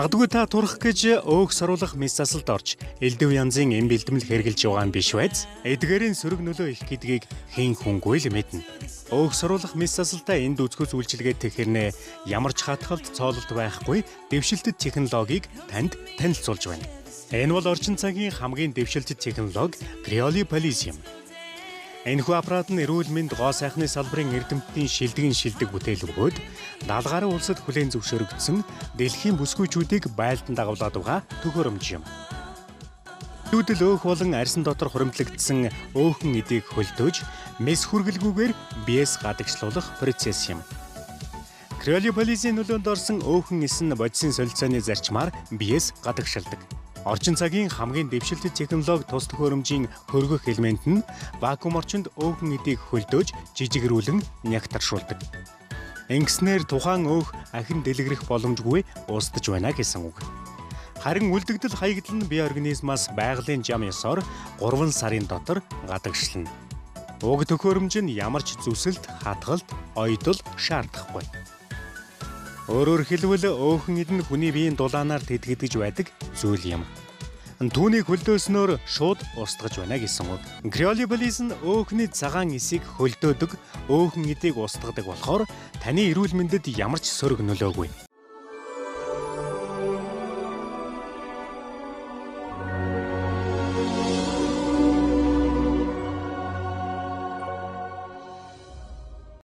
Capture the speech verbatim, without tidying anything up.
Магадгүй та турах гэж өөх саруулах мэс засалд орж, элдв янзын эм бэлтгэл хэрглэж байгаа юм биш байц. Эдгээрийн сөрөг нөлөө их гэдгийг хэн хүнгүй л мэднэ. Өөх саруулах мэс засалтаа энд үзэхүйц үйлчилгээд тэхэрнэ ямар ч хатгалт цоололт байхгүй дэвшилтэт технологиг танд танилцуулж байна. Энэ бол орчин цагийн хамгийн дэвшилтэт технологи Cryolipolis юм. Энэхүү аппарат нь эрүүл мэнд гоо сайхны салбарын эрдэмтдийн шилдэгэн шилдэг бүтээл бөгөөд даалгаврын улсад хүлээн зөвшөөрөгдсөн дэлхийн бүсгүйчүүдийг байлдан дагуулад байгаа төхөөрөмж юм. Дүүдэл өөх болон арьсан дотор хуримтлагдсан өөхөн эдийг хөлдөөж, мэс хүргэлгүйгээр биес гадагшлуулах процесс юм. Cryolipolis-ийн нөлөөнд орсон өөхөн эс нь бодисын солилцооны зарчмаар биес гадагшилдаг. Орчин цагийн хамгийн дэвшилтэт технологи тус төхөөрөмжийн хөргөх элемент нь вакуум орчинд өөхөн эдийг хөлдөөж жижигрүүлэн нягтаршуулдаг. Ингэснээр тухайн өөх ахин дэлгэрэх боломжгүй устж байна гэсэн үг. Харин үлдэгдэл хаягдал нь бие организмаас байгалийн жам ёсоор гурван сарын дотор гадагшлана. Уг төхөөрөмж нь ямар ч зүсэлт, хатгалт, оёдол шаардахгүй. Өөрөөр хэлбэл өөхөн эд нь хүний биеийн дулаанаар тэтгэдэж байдаг зүйл юм. Түүнийг хөлдөөснөөр шууд устгаж байна гэсэн үг. Cryolipolis нь өөхний цагаан эсийг хөлдөөдөг, өөхөн эдийг устгадаг болохоор таны эрүүл мэндэд ямар ч сөрөг нөлөөгүй.